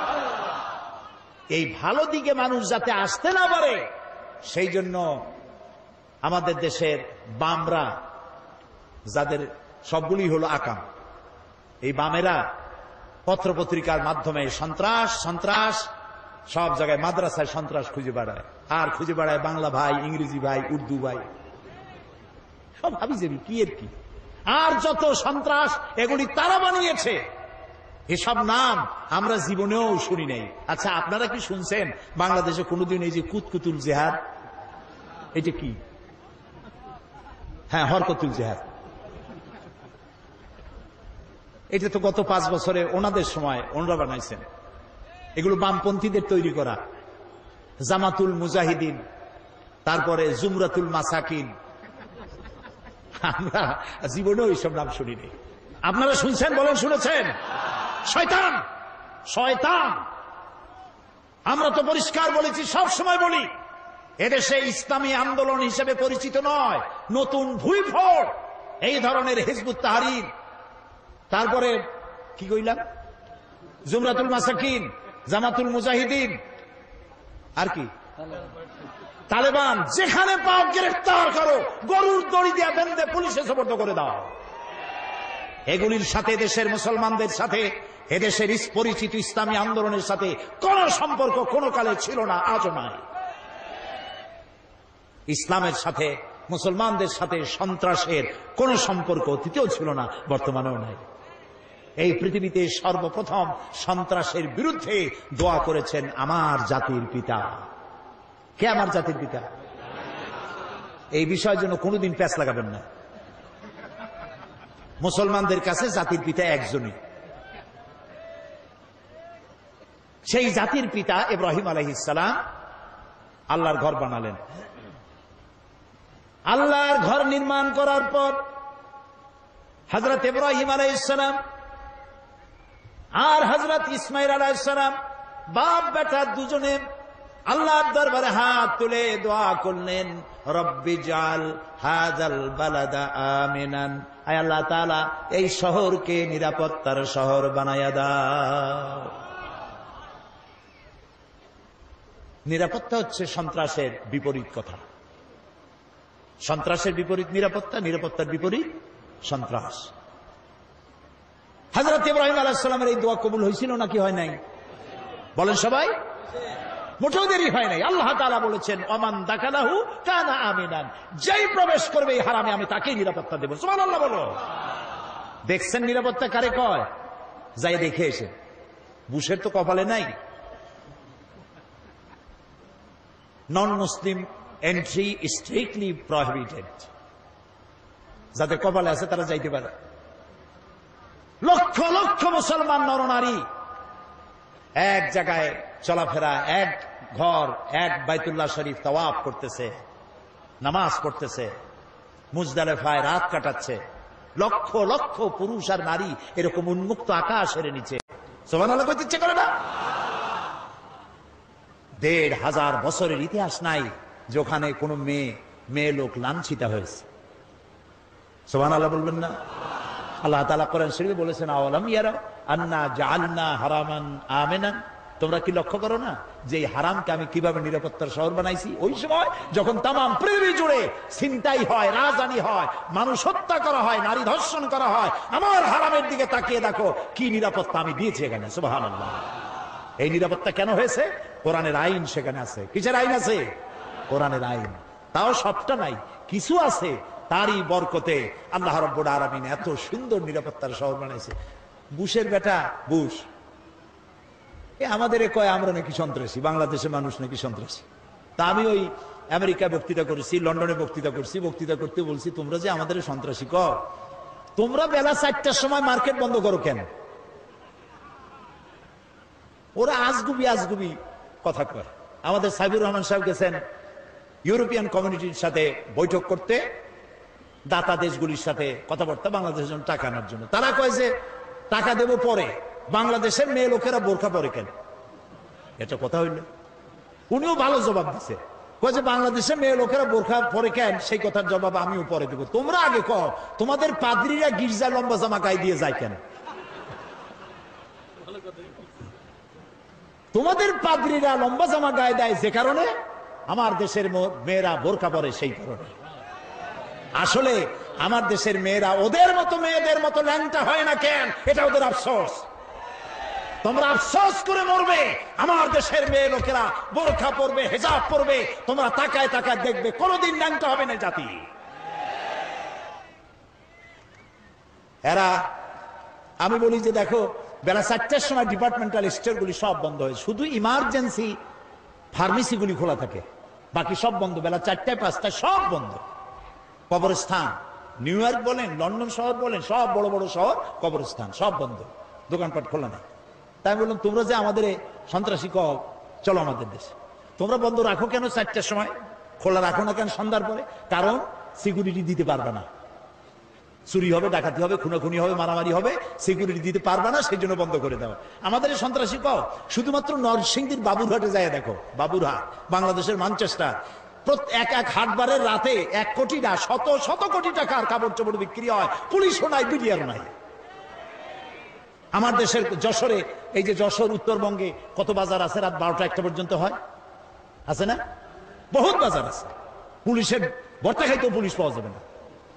এই ভালো দিকে মানুষ যাতে আসতে না পারে সেই জন্য আমাদের দেশের বামরা, যাদের সবগুলি হলো আকাম, এই বামেরা পত্রপত্রিকার মাধ্যমে সন্ত্রাস সন্ত্রাস সব জায়গায়, মাদ্রাসায় সন্ত্রাস খুঁজে বেড়ায়, আর খুঁজে বেড়ায় বাংলা ভাই, ইংরেজি ভাই, উর্দু ভাই, সব হাবি যাবি কি এর কি। আর যত সন্ত্রাস এগুলি তারা বানিয়েছে, এসব নাম আমরা জীবনেও শুনি নাই। আচ্ছা, আপনারা কি শুনছেন বাংলাদেশে কোনোদিন এই যে কুতকুতুল জেহাদ, এটা কি? হ্যাঁ, হরকতুল জেহাদ। এটা তো গত 5 বছরে ওনাদের সময় ওনারা বানাইছেন। এগুলো বামপন্থীদের তৈরি করা। জামাতুল মুজাহিদিন, তারপরে জুমরাতুল মাসাকিন, আমরা জীবনেও এইসব নাম শুনিনি। আপনারা শুনছেন? বলেন শুনেছেন? শয়তান, শয়তান। আমরা তো পরিষ্কার বলেছি, সব সময় বলি, এদেশে ইসলামী আন্দোলন হিসেবে পরিচিত নয়, নতুন ভুইফোড় এই ধরনের হিজবুত তাহরীর, তারপরে কি কইলাম, জুমরাতুল মাসাকিন, জামাতুল মুজাহিদিন, আর কি তালেবান, যেখানে পাও গ্রেফতার করো, গরুর দড়ি দিয়ে বেঁধে পুলিশে সোপর্দ করে দাও। এগুলির সাথে দেশের মুসলমানদের সাথে, এদেশের পরিচিত ইসলামী আন্দোলনের সাথে কোন সম্পর্ক কোনো কালে ছিল না, আজও নাই। ইসলামের সাথে, মুসলমানদের সাথে সন্ত্রাসের কোন সম্পর্ক অতীতেও ছিল না, বর্তমানেও নাই। এই পৃথিবীতে সর্বপ্রথম সন্ত্রাসের বিরুদ্ধে দোয়া করেছেন আমার জাতির পিতা। কে আমার জাতির পিতা? এই বিষয়ের জন্য কোনোদিন প্যাঁচ লাগাবেন না। মুসলমানদের কাছে জাতির পিতা একজনই, সেই জাতির পিতা ইব্রাহিম আলাইহিস সালাম আল্লাহর ঘর বানালেন। আল্লাহর ঘর নির্মাণ করার পর হযরত ইব্রাহিম আলাইহিস সালাম আর হযরত ইসমাঈল আলাইহিস সালাম বাপ বেটা দুজনে আল্লাহর দরবারে হাত তুলে দোয়া করলেন, রব্বি জাল হাযাল বালাদা আমিনান, আয় আল্লাহ তাআলা এই শহরকে নিরাপত্তার শহর বানায়া দাও। নিরাপত্তা হচ্ছে সন্ত্রাসের বিপরীত কথা। সন্ত্রাসের বিপরীত নিরাপত্তা, নিরাপত্তার বিপরীত সন্ত্রাস। হযরত ইব্রাহিম আলাইহিস সালামের এই দোয়া কবুল হয়েছিল নাকি হয় নাই? বলেন সবাই। মোটেও দেরি হয় নাই। আল্লাহ তাআলা বলেছেন, ওমান দাখালাহু কানা আমিনান, যেই প্রবেশ করবে এই হারামে আমি তাকেই নিরাপত্তা দেব। সুবহানাল্লাহ বলো। দেখছেন নিরাপত্তা কারে কয়? যাই দেখে এসে। বুশের তো কপালে নাই। Non Muslim entry strictly prohibited. যাদের কপালে আছে তারা যাইতে পারে। লক্ষ লক্ষ মুসলমান নরনারী এক জায়গায় চলাফেরা, এক ঘর, এক বাইতুল্লাহ শরীফ তাওয়াফ করতেছে, নামাজ পড়তেছে, মুজদালিফায় রাত কাটাচ্ছে। লক্ষ লক্ষ পুরুষ আর নারী এরকম উন্মুক্ত আকাশের নিচে সুবহানাল্লাহ কইতে ইচ্ছে করে না? ১৫০০ বছরের ইতিহাস নাই যে ওখানে কোন মেয়ে লোক লাঞ্ছিত হয়েছে। সুবহানাল্লাহ বলবেন না? আল্লাহ তাআলা কোরআন শরীফে বলেছেন, আওয়ালাম ইয়ারা আন্না জাআলনা হারামান আমিনান, তোমরা কি লক্ষ্য করো না যে এই হারামকে আমি কিভাবে নিরাপত্তার শহর বানাইছি? ওই সময় যখন তামাম পৃথিবী জুড়ে ছিনতাই হয়, রাজধানী হয়, মানুষ হত্যা করা হয়, নারী ধর্ষণ করা হয়, আমার হারামের দিকে তাকিয়ে দেখো কি নিরাপত্তা আমি দিয়েছি এখানে। সুবহানাল্লাহ। এই নিরাপত্তা কেন হয়েছে? কোরআনের আইন সেখানে আছে। কিসের আইন আছে? কোরআনের আইন। তাও সবটা নাই, কিছু আছে। তারই বরকতে আল্লাহ রাব্বুল আলামিন এত সুন্দর নিরাপত্তার শহর বানাইছে। বুশের বেটা বুশ আমাদের কয় আমরা নাকি সন্ত্রাসী, বাংলাদেশের মানুষ নাকি সন্ত্রাসী। তা আমি ওই আমেরিকায় বক্তৃতা করেছি, লন্ডনে বক্তৃতা করছি, বক্তৃতা করতে বলছি, তোমরা যে আমাদের সন্ত্রাসী কও, তোমরা বেলা 4টার সময় মার্কেট বন্ধ করো কেন? ওরা আজগুবি কথা কয়। আমাদের সাইবুর রহমান সাহেব গেছেন ইউরোপিয়ান কমিউনিটির সাথে বৈঠক করতে, দাতা দেশগুলির সাথে কথাবার্তা, বাংলাদেশের জন্য টাকা আনার জন্য। তারা কয় যে টাকা দেব পরে, বাংলাদেশের মেয়ে লোকেরা বোরকা পরে কেন? এটা কথা হইল। উনিও ভালো জবাব দিছে, কয় যে বাংলাদেশের মেয়ে লোকেরা বোরকা পরে কেন, সেই কথার জবাব আমিও পরে দেবো। তোমরা আগে কও, তোমাদের পাদ্রীরা গির্জা লম্বা জামা গায়ে দিয়ে যায় কেন? তোমাদের পাদ্রীরা লম্বা জামা গায়ে দেয় যে কারণে, আমার দেশের মেয়েরা বোরকা পরে সেই কারণে। আসলে আমার দেশের মেয়েরা ওদের মতো মেয়েদের মতো ল্যাংটা হয় না কেন? এটা ওদের আফসোস। তোমরা আফসোস করে মরবে। আমার দেশের মেয়ে লোকেরা বোরকা পরবে, হিজাব পরবে, তোমরা তাকায় তাকায় দেখবে, কোনদিন ল্যাংটা হবে না জাতি। এরা, আমি বলি যে দেখো, বেলা 4টার সময় ডিপার্টমেন্টাল স্টোরগুলি সব বন্ধ হয়, শুধু ইমার্জেন্সি ফার্মেসিগুলি খোলা থাকে, বাকি সব বন্ধ। বেলা 4টায় 5টায় সব বন্ধ। কবরস্থান, নিউ ইয়র্ক বলেন, লন্ডন শহর বলেন, সব বড় বড় শহর কবরস্থান সব বন্ধ, দোকানপাট খোলা নাই। তাই আমি বললাম, তোমরা যে আমাদের সন্ত্রাসী কও, চলো আমাদের দেশে। তোমরা বন্ধ রাখো কেন 4টার সময়, খোলা রাখো না কেন সন্ধ্যার পরে? কারণ সিকিউরিটি দিতে পারবে না, চুরি হবে, ডাকাতি হবে, খুনাখুনি হবে, মারামারি হবে, সিকিউরিটি দিতে পারবে না, সেই জন্য বন্ধ করে দেওয়া। আমাদের সন্ত্রাসী কও শুধুমাত্র নরসিংদীর বাবুরহাটে যায় দেখো, বাবুরহাট বাংলাদেশের ম্যানচেস্টার, এক এক হাটবারের রাতে 1 কোটি না, শত শত কোটি টাকার কাপড় চোপড় বিক্রি হয়, পুলিশও নাই, বিডিআরও নাই। আমার দেশের যশোরে, এই যে যশোর উত্তরবঙ্গে কত বাজার আছে রাত 12টা 1টা পর্যন্ত হয়, আছে না? বহুত বাজার আছে, পুলিশের ভর্তা খাইতেও পুলিশ পাওয়া যাবে না।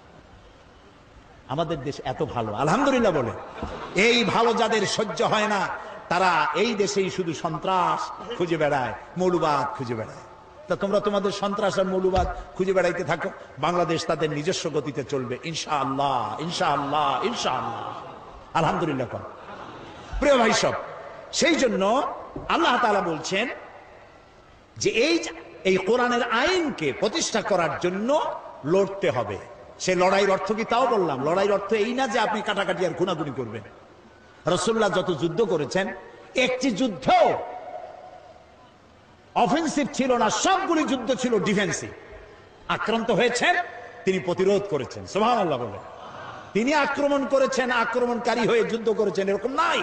আমাদের দেশ এত ভালো, আলহামদুলিল্লাহ বলে। এই ভালো যাদের সহ্য হয় না, তারা এই দেশেই শুধু সন্ত্রাস খুঁজে বেড়ায়, মৌলবাদ খুঁজে বেড়ায়। তা তোমরা তোমাদের সন্ত্রাস আর মৌলবাদ খুঁজে বেড়াইতে থাকো, বাংলাদেশ তাদের নিজস্ব গতিতে চলবে ইনশাআল্লাহ, ইনশাআল্লাহ, ইনশাআল্লাহ, আলহামদুলিল্লাহ। প্রিয় ভাই সব, সেই জন্য আল্লাহ তাআলা বলছেন যে এই কোরআনের আইনকে প্রতিষ্ঠা করার জন্য লড়তে হবে। সে লড়াইয়ের অর্থ কি তাও বললাম। লড়াইয়ের অর্থ এই না যে আপনি কাটাকাটি আর খুনাখুনি করবেন। রাসূলুল্লাহ যত যুদ্ধ করেছেন, একটি যুদ্ধ অফেন্সিভ ছিল না, সবগুলি যুদ্ধ ছিল ডিফেন্সিভ। আক্রান্ত হয়েছেন, তিনি প্রতিরোধ করেছেন, সুবহানাল্লাহ বলে। তিনি আক্রমণ করেছেন, আক্রমণকারী হয়ে যুদ্ধ করেছেন, এরকম নাই।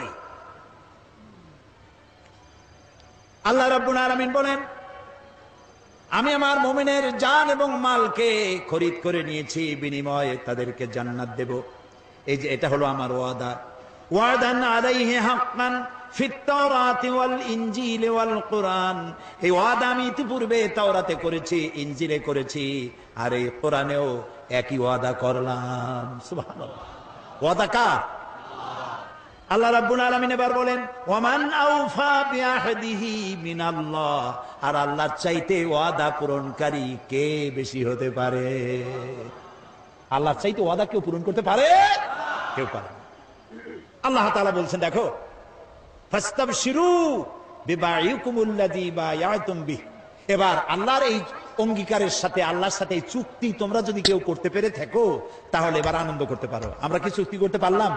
আল্লাহ রাব্বুল আলামিন বলেন, আমি আমার মুমিনের জান এবং মালকে খরিদ করে নিয়েছি, বিনিময়ে তাদেরকে জান্নাত দেব। এই যে এটা হলো আমার ওয়াদা। ওয়াদান আলাইহি হাক্কান ফিত তাওরাতি ওয়াল ইনজিল ওয়াল কুরআন। এই ওয়াদা আমি ইতিপূর্বে তাওরাতে করেছি, ইনজিলে করেছি, আর এই কোরআনেও একই ওয়াদা করলাম। সুবহানাল্লাহ। ওয়াদা কার? আল্লাহ রাব্বুল আলামিন এবার বলেন, ওয়ামান আউফা বিআহদিহি মিনাল্লাহ। আর আল্লাহর চাইতে ওয়াদা পূরণকারী কে বেশি হতে পারে? আল্লাহর চাইতে ওয়াদা কেউ পূরণ করতে পারে? কেউ পারে না। আল্লাহ তাআলা বলছেন, দেখো, ফাস্তাবশিরু বিবাইকুমুল্লাযী বায়াতুম বিহ। এবার আল্লাহর এই অঙ্গীকারের সাথে, আল্লাহর সাথে এই চুক্তি তোমরা যদি কেউ করতে পেরে থাকো, তাহলে এবার আনন্দ করতে পারো। আমরা কি চুক্তি করতে পারলাম?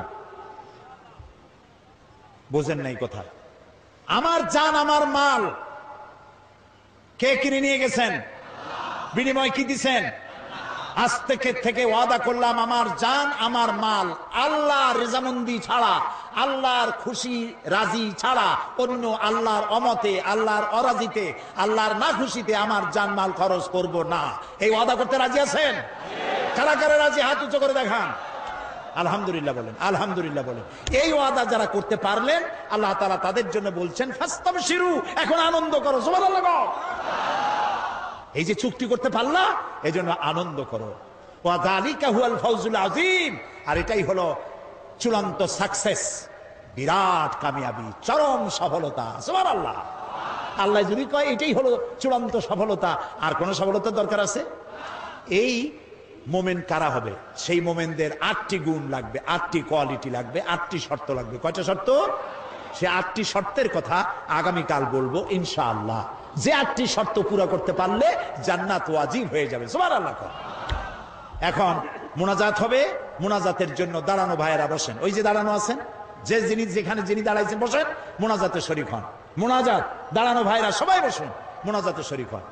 বোঝেন নাই কথা। আমার জান আমার মাল কে কিনে নিয়ে গেছেন? বিনিময় কি দিছেন? আজ থেকে ওয়াদা করলাম, আমার জান আমার মাল আল্লাহর রেজামন্দি ছাড়া, আল্লাহর খুশি রাজি ছাড়া, অন্য আল্লাহর অমতে, আল্লাহর অরাজিতে, আল্লাহর না খুশিতে আমার জান মাল খরচ করব না। এই ওয়াদা করতে রাজি আছেন? কারা কারা রাজি? হাত উঁচু করে দেখান। আলহামদুলিল্লাহ বলেন, আলহামদুলিল্লাহ বলেন। এই ওয়াদা যারা করতে পারলেন, আল্লাহ তাআলা তাদের জন্য বলছেন, ফাস্তাবশিরু, এখন আনন্দ করো। সুবহানাল্লাহ। এই যে চুক্তি করতে পারলা, এজন্য আনন্দ করো। ওয়া যালিকা হুয়াল ফাউজুল আযীম। আর এটাই হলো চূড়ান্ত সাকসেস, বিরাট কামিয়াবি, চরম সফলতা। সুবহানাল্লাহ। আল্লাহ যদি কয় এটাই হলো চূড়ান্ত সফলতা, আর কোন সফলতার দরকার আছে? এই মোমেন কারা হবে? সেই মোমেনদের 8টি গুণ লাগবে, 8টি কোয়ালিটি লাগবে, 8টি শর্ত লাগবে। কয়টা শর্ত? সে 8টি শর্তের কথা আগামীকাল বলবো ইনশাআল্লাহ। যে 8টি শর্ত পুরো করতে পারলে জান্নাত ওয়াজিব হয়ে যাবে। সুবহানাল্লাহ। এখন মুনাজাত হবে। মুনাজাতের জন্য দাঁড়ানো ভাইয়েরা বসেন, ওই যে দাঁড়ানো আছেন, যে যিনি যেখানে যিনি দাঁড়াইছেন বসেন, মুনাজাতে শরীক হন। মুনাজাত, দাঁড়ানো ভাইরা সবাই বসুন, মুনাজাতে শরীক হন।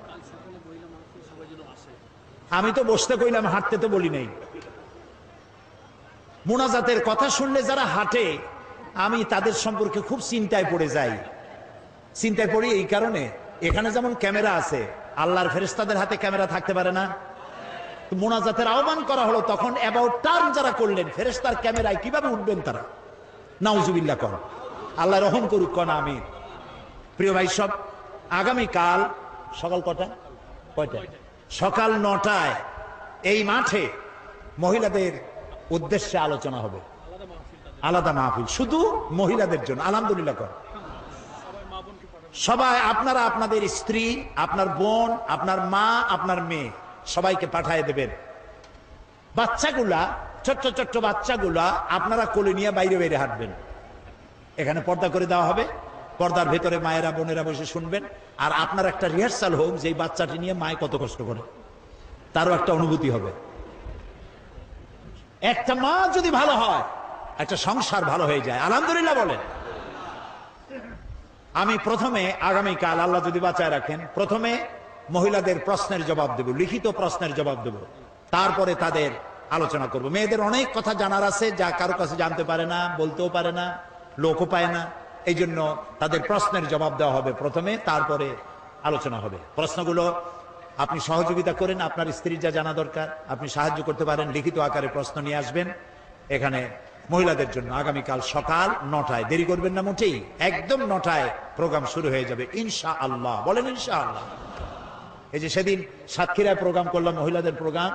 আমি তো বসতে কইলাম, হাঁটতে তো বলি নাই। মুনাজাতের কথা শুনলে যারা হাঁটে, আমি তাদের সম্পর্কে খুব চিন্তায় পড়ে যাই। চিন্তায় পড়ি এই কারণে, এখানে যেমন ক্যামেরা আছে, আল্লাহর ফেরেশতাদের হাতে ক্যামেরা থাকতে পারে না? মুনাজাতের আহ্বান করা হলো, তখন অ্যাবাউট টার্ন যারা করলেন, ফেরেশতার ক্যামেরায় কিভাবে উঠবেন তারা? নাউজুবিল্লাহ কর। আল্লাহ রহম করুক, কন আমিন। প্রিয় ভাই সব, আগামীকাল সকাল কটা? কয়টা? সকাল 9টায় এই মাঠে মহিলাদের উদ্দেশ্যে আলোচনা হবে, আলাদা মাহফিল শুধু মহিলাদের জন্য। আলহামদুলিল্লাহ কর। সবাই আপনারা আপনাদের স্ত্রী, আপনার বোন, আপনার মা, আপনার মেয়ে সবাইকে পাঠিয়ে দেবেন। বাচ্চাগুলা, ছোট্ট ছোট্ট বাচ্চাগুলা আপনারা কোলে নিয়ে বাইরে বাইরে হাঁটবেন। এখানে পর্দা করে দেওয়া হবে, পর্দার ভেতরে মায়েরা বোনেরা বসে শুনবেন, আর আপনার একটা রিহার্সাল হোক যে এই বাচ্চাটি নিয়ে মায় কত কষ্ট করে, তারও একটা অনুভূতি হবে। একটা মা যদি ভালো হয়, একটা সংসার ভালো হয়ে যায়। আলহামদুলিল্লাহ বলেন। আমি প্রথমে আগামীকাল আল্লাহ যদি বাঁচায় রাখেন, প্রথমে মহিলাদের প্রশ্নের জবাব দেব, লিখিত প্রশ্নের জবাব দেব, তারপরে তাদের আলোচনা করব। মেয়েদের অনেক কথা জানার আছে যা কারো কাছে জানতে পারে না, বলতেও পারে না, লোকও পায় না। এই জন্য তাদের প্রশ্নের জবাব দেওয়া হবে প্রথমে, তারপরে আলোচনা হবে। প্রশ্নগুলো আপনি সহযোগিতা করেন, আপনার স্ত্রীর যা জানা দরকার আপনি সাহায্য করতে পারেন, লিখিত আকারে প্রশ্ন নিয়ে আসবেন এখানে মহিলাদের জন্য। আগামীকাল সকাল 9টায়, দেরি করবেন না মোটেই, একদম 9টায় প্রোগ্রাম শুরু হয়ে যাবে ইনশাআল্লাহ। বলেন ইনশাআল্লাহ। এই যে সেদিন সাতক্ষীরায় প্রোগ্রাম করলাম, মহিলাদের প্রোগ্রাম,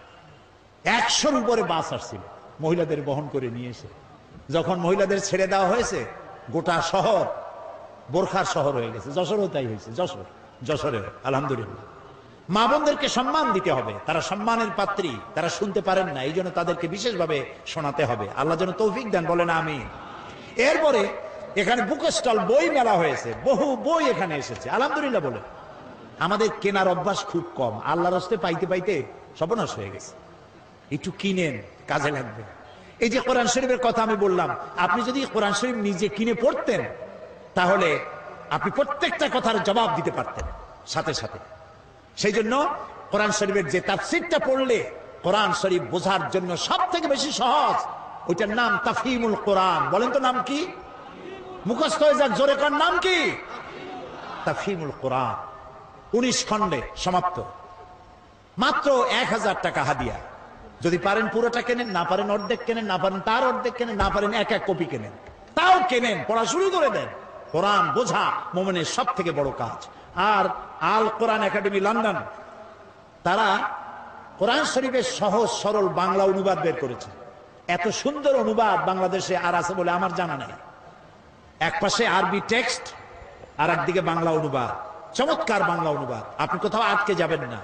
100-র উপরে বাস আসছিল মহিলাদের বহন করে নিয়ে এসে। যখন মহিলাদের ছেড়ে দেওয়া হয়েছে, গোটা শহর বোরখার শহর হয়ে গেছে। যশোরও তাই হয়েছে, যশোরে আলহামদুলিল্লাহ। মা বোনদেরকে সম্মান দিতে হবে, তারা সম্মানের পাত্রী, তারা শুনতে পারেন না, এই জন্য তাদেরকে বিশেষভাবে শোনাতে হবে। আল্লাহ যেন তৌফিক দেন, বলেন আমিন। এরপরে এখানে বুক স্টল, বই মেলা হয়েছে, বহু বই এখানে এসেছে আলহামদুলিল্লাহ। বলে আমাদের কেনার অভ্যাস খুব কম, আল্লাহর রাস্তে পাইতে পাইতে সর্বনাশ হয়ে গেছে। একটু কিনেন, কাজে লাগবে। এই যে কোরআন শরীফের কথা আমি বললাম, আপনি যদি কোরআন শরীফ নিজে কিনে পড়তেন, তাহলে আপনি প্রত্যেকটা কথার জবাব দিতে পারতেন সাথে সাথে। সেই জন্য কোরআন শরীফের যে তাফসীরটা পড়লে কোরআন শরীফ বোঝার জন্য সব থেকে বেশি সহজ, ওইটার নাম তাফহিমুল কোরআন। বলেন তো নাম কি? মুখস্থ হয়ে যাক, জোরে কর, নাম কি? তাফহিমুল কোরআন। 19 খণ্ডে সমাপ্ত, মাত্র 1000 টাকা হাদিয়া। যদি পারেন পুরোটা কেনেন, না পারেন অর্ধেক কেনেন, না পারেন তার অর্ধেক কেনেন, না পারেন এক কপি কেনেন, তাও কেনেন, পড়া শুরু করে দেন। কোরআন বোঝা মুমিনের সব থেকে বড় কাজ। আর আল কোরআন একাডেমি লন্ডন, তারা কোরআন শরীফের সহজ সরল বাংলা অনুবাদ বের করেছে। এত সুন্দর অনুবাদ বাংলাদেশে আর আছে বলে আমার জানা নাই। এক পাশে আরবি টেক্সট, আর একদিকে বাংলা অনুবাদ, চমৎকার বাংলা অনুবাদ। আপনি কোথাও আটকে যাবেন না।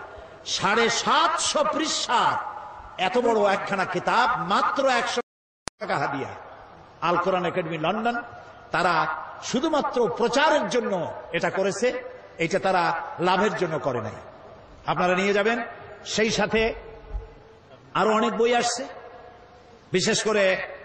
750 পৃষ্ঠা এত বড় একখানা কিতাব, মাত্র 100 টাকা হাদিয়া। আল কোরআন একাডেমি লন্ডন, তারা শুধুমাত্র প্রচারের জন্য এটা করেছে, এটা তারা লাভের জন্য করে নাই। আপনারা নিয়ে যাবেন। সেই সাথে আরো অনেক বই আসছে, বিশেষ করে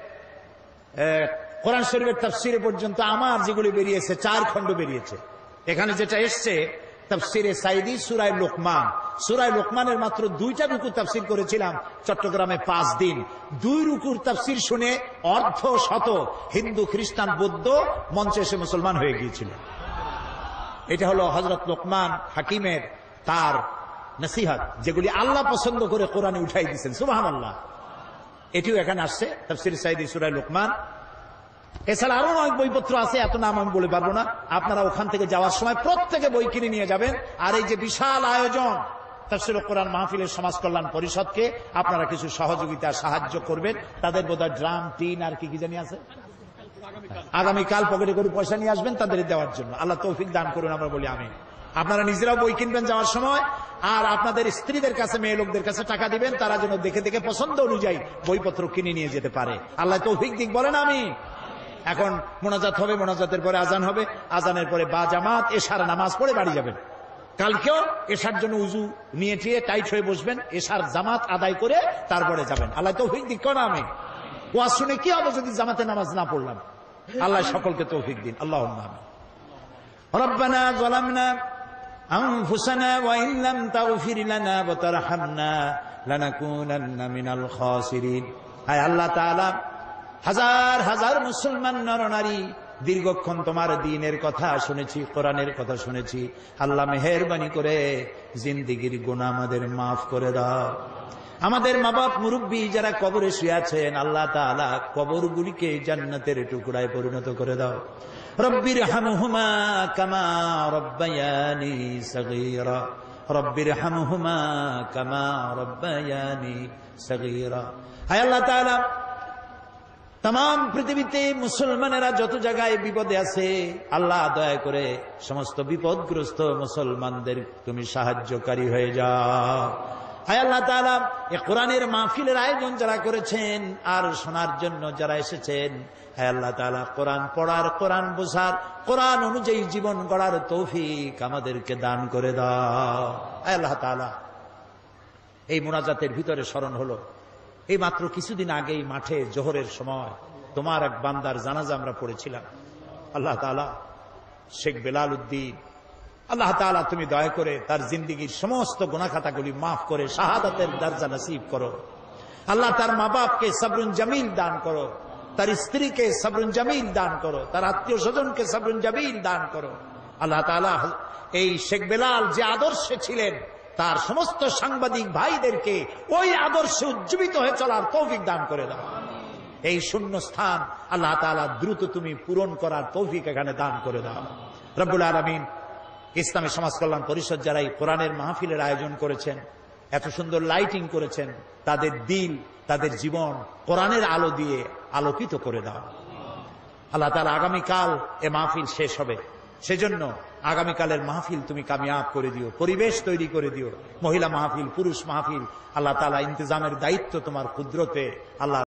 কোরআন শরীফের তাফসীরে পর্যন্ত আমার যেগুলি বেরিয়েছে 4 খণ্ড বেরিয়েছে। এখানে যেটা এসছে তাফসীরে সাইদি, সূরা লোকমান। সূরা লোকমানের মাত্র 2টা রুকু তাফসীর করেছিলাম চট্টগ্রামে 5 দিন। 2 রুকুর তাফসীর শুনে অর্ধ শত হিন্দু, খ্রিস্টান, বৌদ্ধ মঞ্চে এসে মুসলমান হয়ে গিয়েছিল। এটা হলো হযরত লোকমান হাকিমের তার নসিহত, যেগুলি আল্লাহ পছন্দ করে কোরআনে উঠাই দিয়েছেন। সুবহানাল্লাহ। এটিও এখানে আসছে, তাফসীর সাইদি, সূরা লোকমান। এছাড়া আরো অনেক বইপত্র আছে, এত নাম আমি বলে পারবো না। আপনারা ওখান থেকে যাওয়ার সময় প্রত্যেকে বই কিনে নিয়ে যাবেন। আর এই যে বিশাল আয়োজন তাফসীর কোরআন মাহফিলের সমাজ কল্যাণ পরিষদকে আপনারা কিছু সহযোগিতা সাহায্য করবেন। তাদের বোধহয় ড্রাম, টিন আর কি কি জানি আছে, আগামীকাল পকেটে করে পয়সা নিয়ে আসবেন তাদের দেওয়ার জন্য। আল্লাহ তৌফিক দান করুন, আমরা বলি আমিন। আপনারা নিজেরাও বই কিনবেন যাওয়ার সময়, আর আপনাদের স্ত্রীদের কাছে, মেয়ে লোকদের কাছে টাকা দিবেন, তারা যেন দেখে দেখে পছন্দ অনুযায়ী বইপত্র কিনে নিয়ে যেতে পারে। আল্লাহ তৌফিক দিক, বলেন আমিন। এখন মোনাজাত হবে, মোনাজাতের পরে আজান হবে, আজানের পরে বা জামাত এশার নামাজ পড়ে বাড়ি যাবেন। কালকেও এশার জন্য উজু নিয়ে টিয়ে টাইট হয়ে বসবেন, এশার জামাত আদায় করে তারপরে যাবেন। আল্লাহ তৌফিক দিক, কোন আমি ওয়াজ শুনে কি হবে যদি জামাতে নামাজ না পড়লাম? আল্লাহ সকলকে তৌফিক দিন, আল্লাহুম্মা আমিন। রব্বানা যালামনা আনফুসানা ওয়া ইন লাম তাগফির লানা ওয়া তারহামনা লানাকুনান্না মিনাল খাসিরিন। আয় আল্লাহ তাআলা, হাজার হাজার মুসলমান নরনারী দীর্ঘক্ষণ তোমার দ্বীনের কথা শুনেছি, কোরআনের কথা শুনেছি। আল্লাহ মেহেরবানি করে জিন্দেগীর গুনাহ আমাদের মাফ করে দাও। আমাদের মা বাপ মুরব্বী যারা কবরে শুয়ে আছেন, আল্লাহ তাআলা কবরগুলিকে জান্নাতের টুকরায় পরিণত করে দাও। রব্বির হামহুমা কামা রব্বায়ানি সগীরা, রব্বির হামহুমা কামা রব্বায়ানি সগীরা। হায় আল্লাহ তাআলা, তাম পৃথিবীতে মুসলমানেরা যত জায়গায় বিপদে আছে, আল্লাহ দয়া করে সমস্ত বিপদগ্রস্ত মুসলমানদের তুমি সাহায্যকারী হয়ে যাও। হায় আল্লাহ তাআলা, এই কোরআনের মাহফিলের আয়োজন যারা করেছেন আর শোনার জন্য যারা এসেছেন, হায় আল্লাহ তাআলা, কোরআন পড়ার, কোরআন বোঝার, কোরআন অনুযায়ী জীবন গড়ার তৌফিক আমাদেরকে দান করে দাও। হায় আল্লাহ তাআলা, এই মুনাজাতের ভিতরে স্মরণ হলো, এই মাত্র কিছুদিন আগেই মাঠে জোহরের সময় তোমার এক বান্দার জানাজা আমরা পড়েছিলাম। আল্লাহ তাআলা, শেখ বেলাল উদ্দিন, আল্লাহ তাআলা তুমি দয়া করে তার জিন্দেগীর সমস্ত গুনাহ খাতাগুলি মাফ করে শাহাদাতের দরজা নসিব করো। আল্লাহ তার মা বাপকে সবরুন জামিল দান করো, তার স্ত্রীকে সবরুন জামিল দান করো, তার আত্মীয় স্বজনকে সবরুন জামিল দান করো। আল্লাহ তাআলা, এই শেখ বেলাল যে আদর্শে ছিলেন, তার সমস্ত সাংবাদিক ভাইদেরকে ওই আদর্শে উজ্জীবিত হয়ে চলার তৌফিক দান করে দাও। এই শূন্য স্থান আল্লাহ তাআলা দ্রুত তুমি পূরণ করার তৌফিক এখানে দান করে দাও। রব্বুল আলামিন, ইসলামী সমাজ কল্যাণ পরিষদ যারা এই কোরআনের মাহফিলের আয়োজন করেছেন, এত সুন্দর লাইটিং করেছেন, তাদের দিল, তাদের জীবন কোরআনের আলো দিয়ে আলোকিত করে দাও। আল্লাহ তাআলা, আগামীকাল এ মাহফিল শেষ হবে, সেজন্য আগামীকালের মাহফিল তুমি কামিয়াব করে দিও, পরিবেশ তৈরি করে দিও। মহিলা মাহফিল, পুরুষ মাহফিল, আল্লাহ তাআলা ইন্তজামের দায়িত্ব তোমার কুদরতে। আল্লাহ